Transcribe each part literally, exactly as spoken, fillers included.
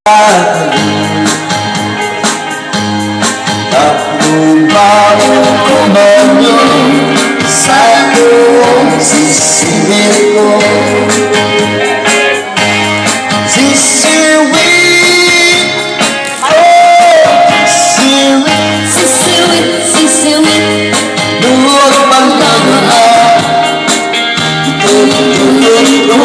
Tak mau ku menyuruh satu sisi diriku, sisi wit, sisi wit, sisi wit, sisi wit, buat pandangan untukku.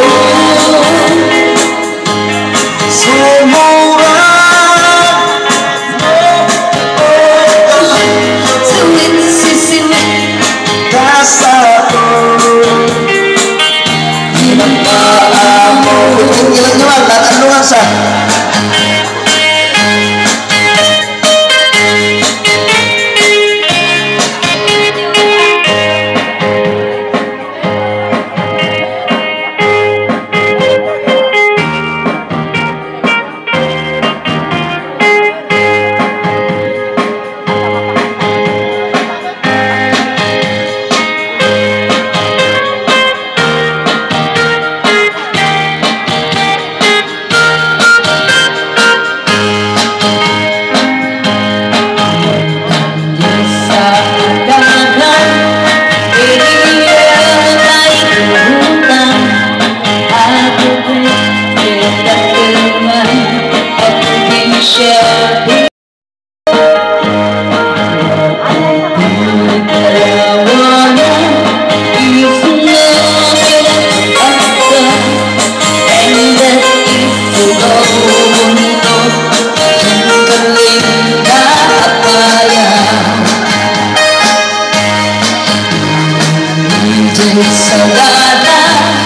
Sagada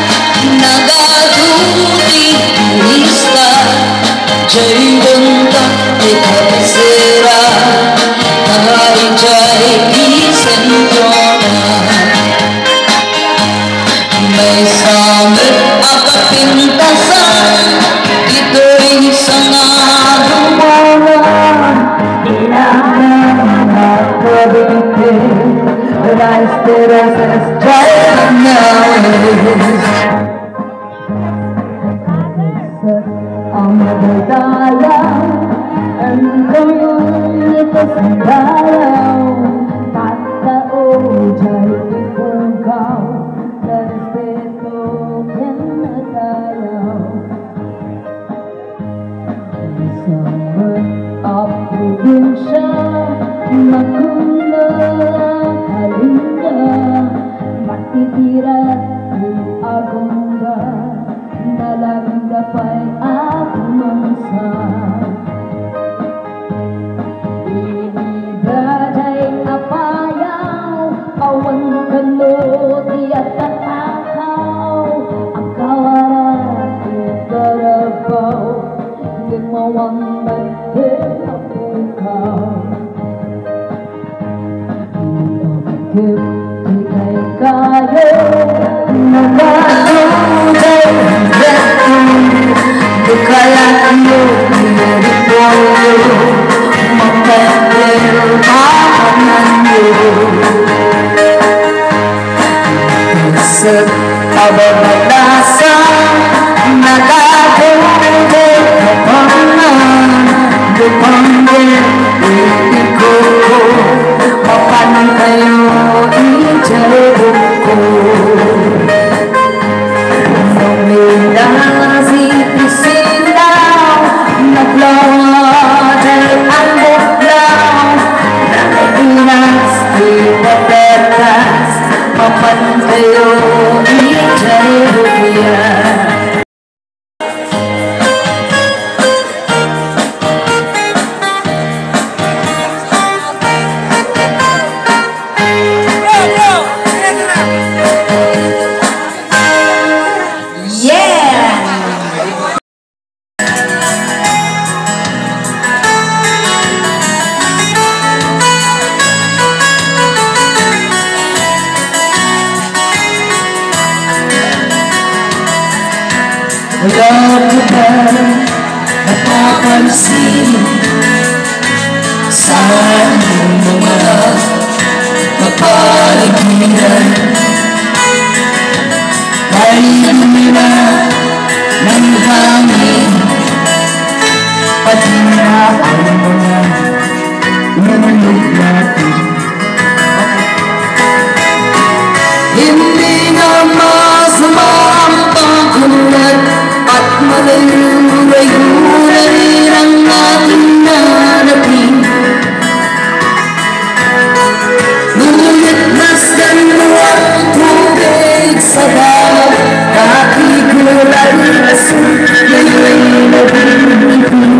nagaduti nista jai bentak dikasera hari jai kisentona may samit apa pintasan ito'y sangadumanan dinamana kabite rise to rise jai Amadaya, engkau yang tersembayang, tak tahu jai engkau respeto yang sayang. Summer of provincia, makula kalinga, matitirat di agungga. Dalam dapat aku mangsa ini badai apa yang awan keluh tiada takau engkau arati berbau limawang berkepau Mengkip tikai kayu Nagadu Bukalanmu dari polo Mengkepil makananmu Kesek abad dasar Nagadu kepangan Dipanggil iku Mapanan kayo ijay buku Memindasi pisilaw Naglawa dari ambok law Nakikinas di papetas Mapan kayo ijay rupiah Mudah-mudahan napapansin sa mga kapaligiran ay nila ng hangin pati na ang mga nalog natin. Hindi na masama ang pagkulat at malayo-layo na rin ang ating narating. Ngunit masdan mo ang tubig sa dagat, kahit kulay asul, ngayon'y nabibigin.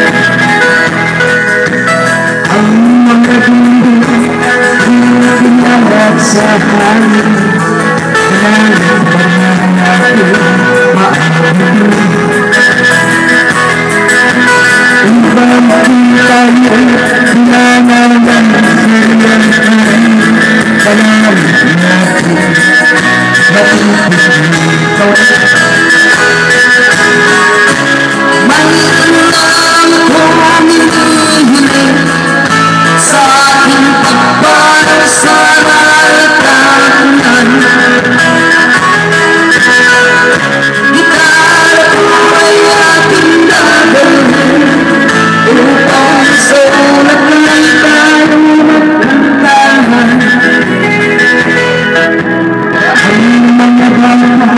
Ang mga bundok, pinaginalat sa hangin, kailangan ba natin maaamin? Iba man tayo, kailangan ng siyang kailangan natin matipis dito. Mayroon lang kung hinihiling sa aking pagpanaw sa nalitanan. Gitara ko ay aking dadalhin upang sa ulat ay tayo magkantahan. Ang mga bata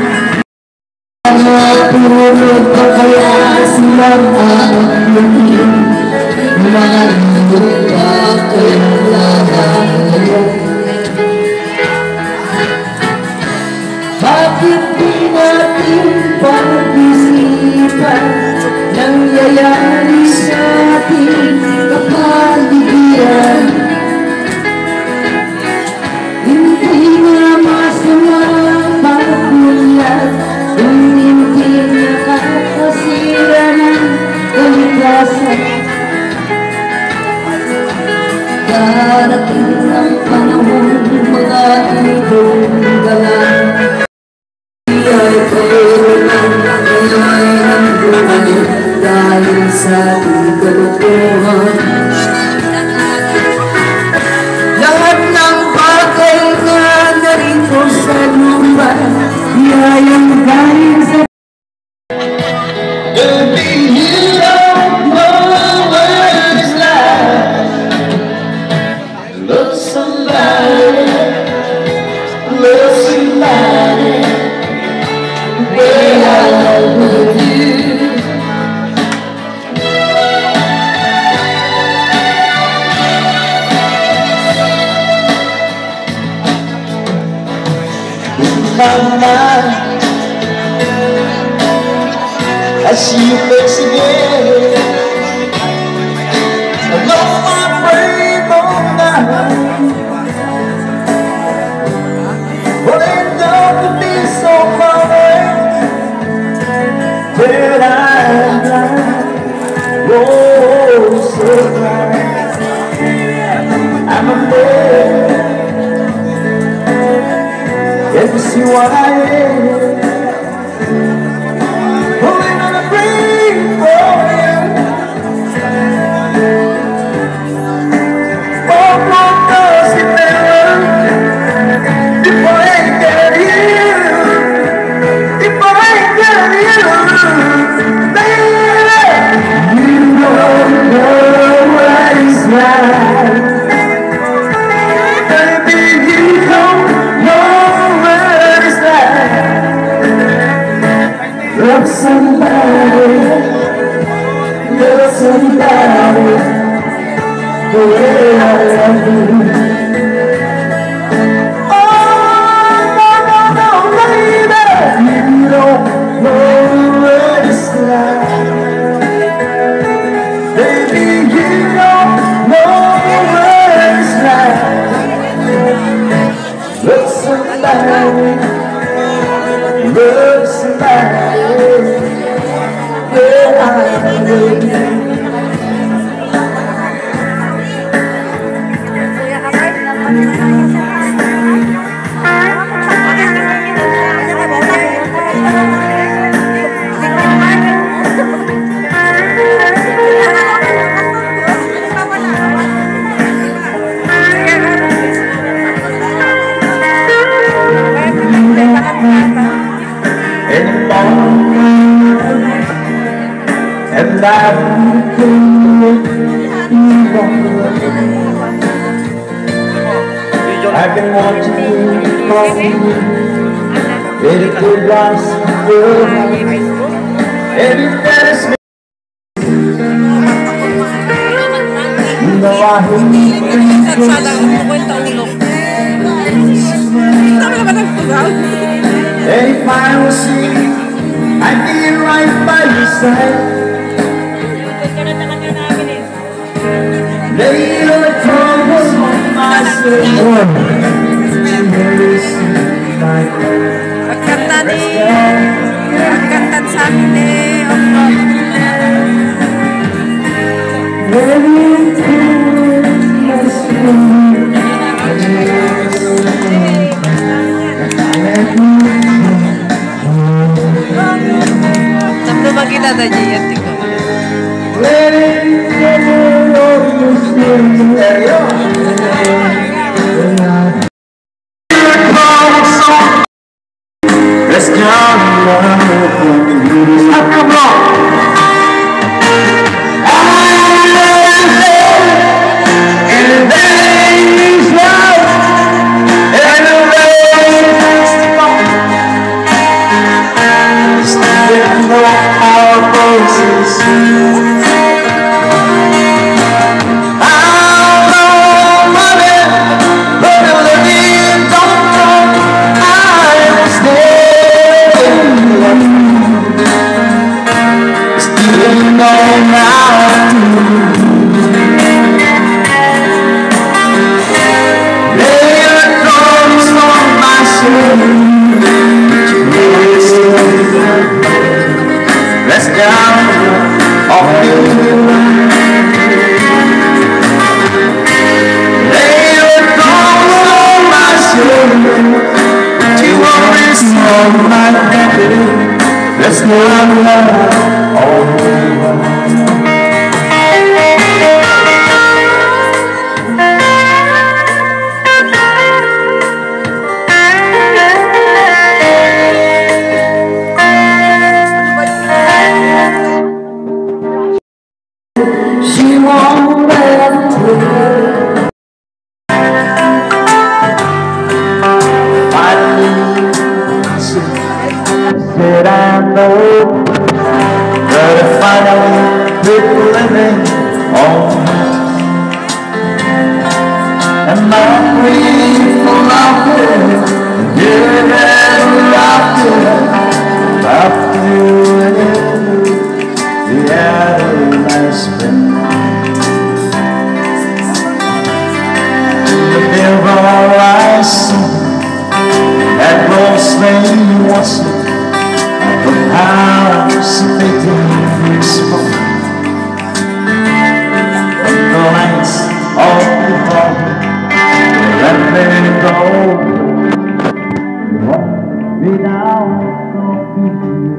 mga pulot pa kaya silang aakyatin, mga libot pa kaya lahat ngayon. Bakit di natin pag-isipan nangyayari sa ating kapaligiran? Hindi na masama pagkulat kung hindi nakakasira ng kalikasan. Darating ang panahon, mga ibong galang ay mayroon ng ngayon ang buhay dahil sa ating kalukuhan. Lahat ng bagay na narito sa lupa, biyayang galing sa Baby, you don't know what it's like. Love somebody, love somebody, way I love you. In my mind, I see your face again. I lost my brain on night. Well, they don't be so far away. When I'm blind, oh, so blind, I'm afraid. Can't you see what I am? Pulling on a breeze for you. Oh, what does it matter if I ain't got you? If I ain't got you, baby, you don't know what it's like. Baby, you don't know what it's like. Love somebody, love somebody, the way I love you. Oh, no, no, no, baby, you don't know what it's like. Baby, you don't know what it's like. Love somebody, love somebody, where I live. and I couldn't walk away. I've been watching you from in a good glass world, and it matters me. You know I and if I was sick, I'd be right by your side. Lay the troubles on my soul. Pagkanta ni Pagkanta sa akin ni sampai makita tadi ya tiko. Let's go. Let's down off you. Lay your thoughts on my shoulder. You always know my baby. Let's go all the way. She won't let me. Finally, she said I know, but I finally quit living on me. And my grateful laughter, yeah, laughter, after you and the Adonai spring. There are eyes that will slay once the house fading explode. From the lights of the bar, let me go. Walk me down from you.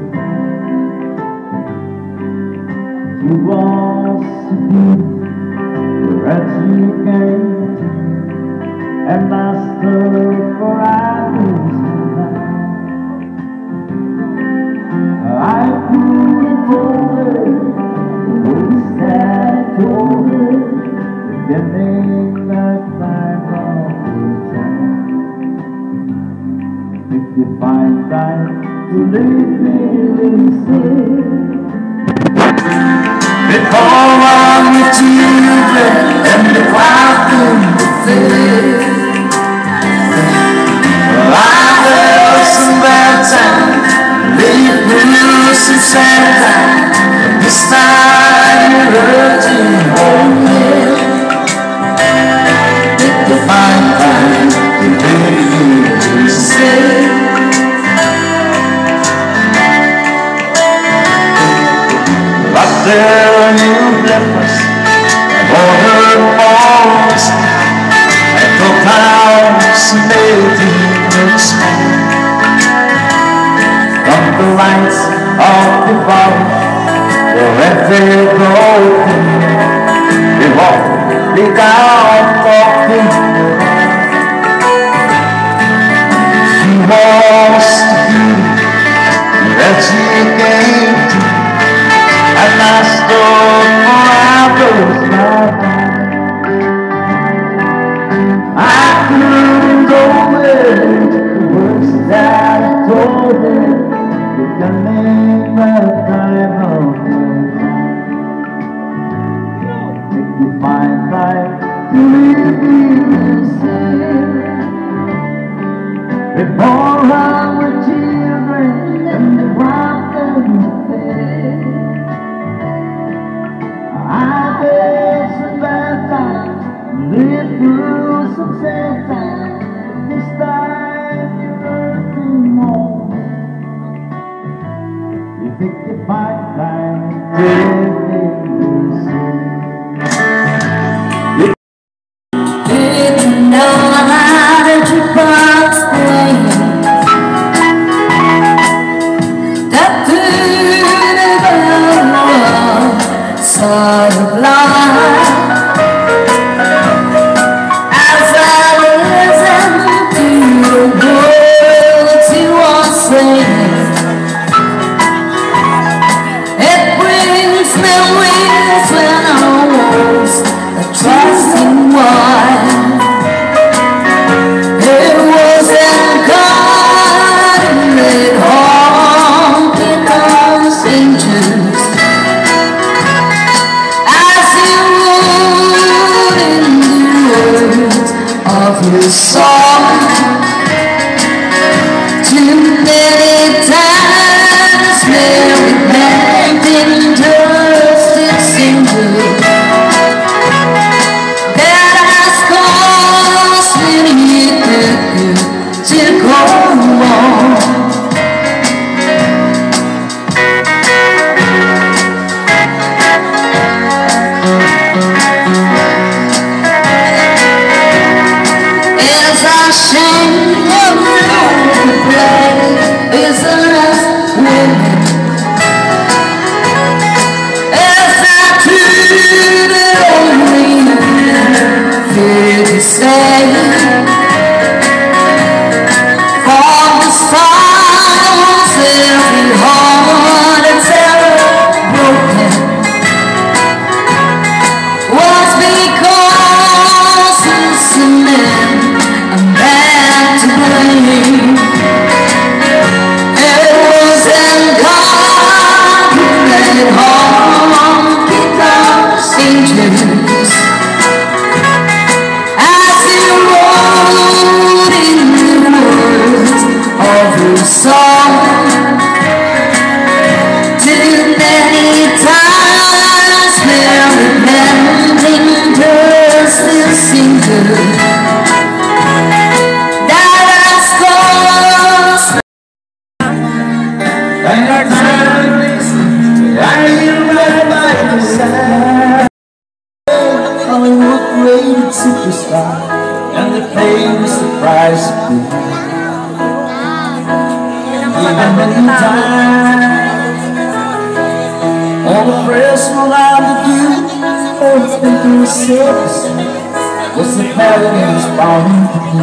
You want to be where you came. And I stood for hours I couldn't hold it, who's that told it, beginning that time of the time. If you find time to leave me safe, before all your children and the clouds in the face. Some sad time, but this time you're hurting home here. If you find time to be safe, but there are new difference for her falls, and the clouds made you smile. From the lights of the bar, wherever you go, we walk without talking. She wants to be that she came to, and I fight like death in the sea. Didn't know how to jukebox playing that beautiful sort of life. As I listen to the words he was saying, it brings memories when I was a trusting one. It wasn't God who made honky tonk angels, as he wrote in the words of his song. Too many times Mary begged in trusted singers that has cost many decades to go on. As I shame around the place, is us women. As I treated only fear to say, for the stars every heart that's ever broken was because it's a man I'm bad to blame. It wasn't God who made honky tonk angels, as he wrote in the words of his song. Too many times Mary Pending just this single that has cost. And our times, I am right by your side. Hollywood great superstar, and the famous the price of being. Even in the time, all the press were allowed to do, all the thinking was surface, was the paladin's bound to do.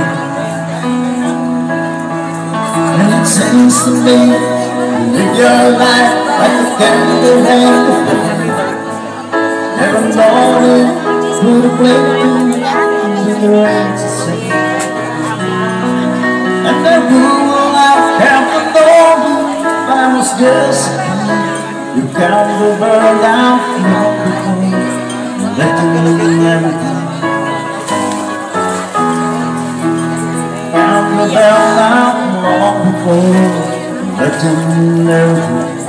And it seems to me, live your life like a candle hand to flame. Never knowing who to blame when your answer sing. And then who will I count the Lord if I was just you count the world out long before, let you lose everything. Count the world out long before, let you lose everything.